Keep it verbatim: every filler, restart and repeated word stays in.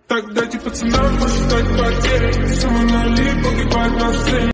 Так дайте пацанам посчитать потери. Все мы нули, погибать на сцене.